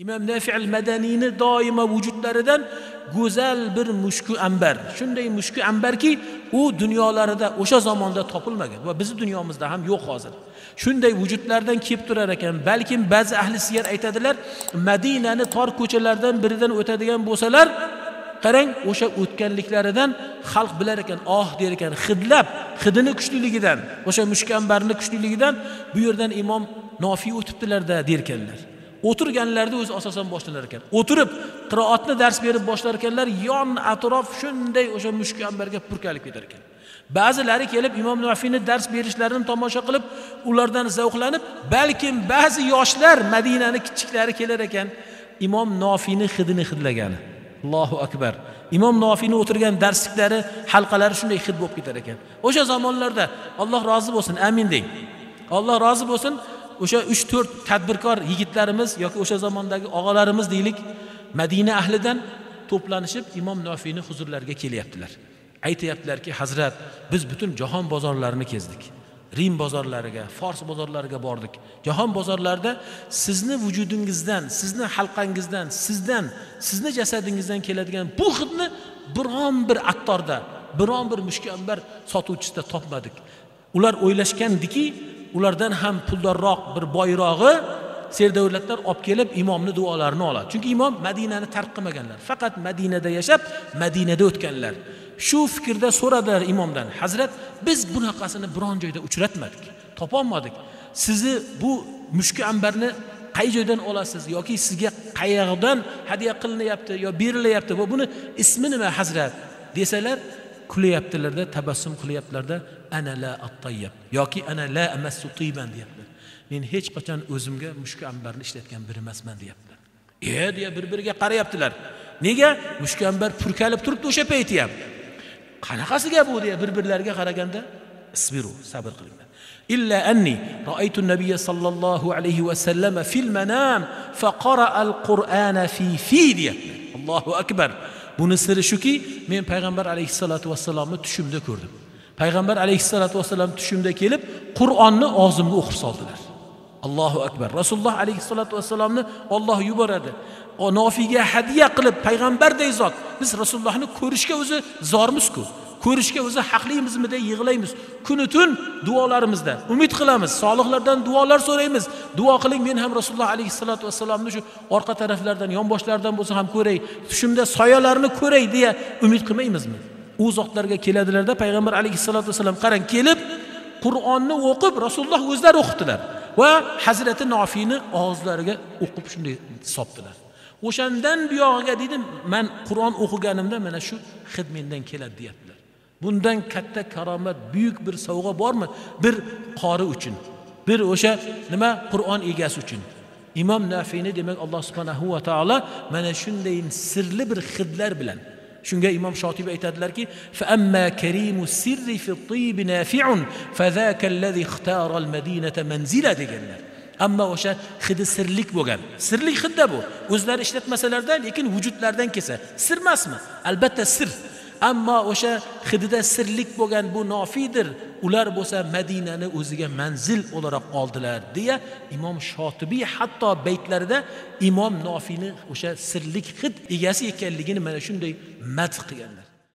İmom Nafi al-Madaniyni doimo vujudlaridan go'zal bir mushku ambar. Shunday mushku ambarki, u dunyolarida o'sha zamonda topilmagan va bizning dunyomizda ham yo'q hozir. Shunday vujudlardan kelib turar ekan. Balkim ba'zi ahli siyar aytadilar, Madinani tor ko'chalardan biridan o'tadigan bo'lsalar, qarang, o'sha o'tganliklaridan xalq bilar ekan, der ekan, hidini kuchliligidan, o'sha mushku ambarni kuchliligidan bu yerdan Imom Nafi o'tibdilar-da derkanlar. O'tirganlarda o'zi asosan boshlanar ekan. O'tirib qiroatni dars berib boshlar ekanlar, yon atrof shunday o'sha mushku ambarga purkalib ketar ekan. Ba'zilari kelib Imom Nafiyni dars berishlarini tomosha qilib, ulardan zavqlanib, balkim ba'zi yoshlar Madinani kichiklari kelar ekan, Imom Nafiyni hidini hidlagani. Allohu akbar. Imom Nafiyni o'tirgan darsliklari, halqalari shunday hid bo'lib ketar ekan. O'sha zamonlarda Alloh rozi bo'lsin, amin deng. Alloh rozi bo'lsin. O'sha 3-4 tadbirkor yigitlarimiz yoki o'sha zamondagi og'alarimiz deylik, Madina ahlidan to'planishib Imom Nafiyni huzurlariga kelyaptilar. Aytayaptilarki, Hazrat, biz butun jahon bozorlarini kezdik. Rim bozorlariga, Fors bozorlariga bordik. Jahon bozorlarida sizni vujudingizdan, sizni halqangizdan, sizni jasadingizdan keladigan bu hidni biron bir attorda, biron bir mushku ambar sotuvchisida topmadik. Ular o'ylashgandiki, ulardan ham puldorroq bir boyrog'i serdavlatlar olib kelib imomni duolarini oladi. Chunki imom Madinani tark qilmaganlar. Faqat Madinada yashab, Madinada o'tganlar. Shu fikrda so'radilar imomdan, Hazrat, biz bunaqasini biron joyda uchratmadik, topolmadik. Sizni bu mushku ambarni qay joydan olasiz yoki sizga qayerdan hadiya qilinyapti yo berilyapti va buni ismi nima Hazrat desalar, kulyaptilarda, tabassum qilyaptilarda, ana la at-tayyib yoki ana la amassu tiyban deyaptilar. Men hech qachon o'zimga mushku ambarni ishlatgan bir emasman deyaptilar. Deya bir-biriga qarayaptilar. Nega? Mushku ambar purkalib turibdi o'sha payti ham. Qanaqasiga bu deya bir-birlariga qaraganda, isbiru, sabr qilinglar. İlla anni ra'aytu an-nabiy sallallohu alayhi va sallam fil manam fa qara'a al-Qur'ana fi deyaptilar. Allohu akbar. Buni siri shuki, men payg'ambar alayhissalatu vassalomni tushimda ko'rdim. Payg'ambar alayhissalatu vassalam tushimda kelib, Qur'onni og'zimga o'qib soldilar. Allohu akbar. Rasululloh alayhissalatu vassalomni Alloh yuboradi. O Nafiyga hadiya qilib payg'ambarday zot. Biz Rasulullohni ko'rishga o'zi zormiz-ku. Ko'rishga o'zi haqlimizmi deb yig'laymiz. Kuni tun duolarimizda umid qilamiz, solihlardan duolar so'raymiz. Duo qiling, men ham Rasululloh alayhissalatu vassalomni shu orqa taraflardan, yonboshlardan bo'lsa ham ko'ray, tushimda soyalarini ko'ray deya umid qilmaymizmi? U zotlarga keladilarda payg'ambar alayhissalatu vassalam qarang kelib Qur'onni o'qib Rasululloh o'zlari o'qitdilar va Hazrati Nafiyni og'izlariga o'qib shunday sopdilar. O'shandan buyog'iga dedim, men Qur'on o'qiganimda mana shu hid mendan keladi deyaptilar. Bundan katta karomat, buyuk bir sovg'a bormi? Bir qori uchun, bir o'sha nima Qur'on egasi uchun. Imom Nafiyni demak Alloh subhanahu va taolo mana shunday sirli bir hidlar bilan. Shunga Imom Shotibiy aytadilarki, fa amma karimu sirri fi at-tib nafi'un fa zaka alladhi ikhtara al-madinata manzila deganlar. Ammo o'sha hidi sirlik bo'lgan. Sirlik hidda bu. O'zlari ishlatmasalarda, lekin vujudlardan kelsa, sir emasmi? Albatta sir. Ammo o'sha hidida sirlik bo'lgan bu Nafiydir. Ular bo'lsa Madinani o'ziga manzil olarak oldilar deya Imom Shotibiy hatto baytlarida Imom Nafiyni o'sha sirlik hid egasi ekanligini mana shunday madh qilganlar.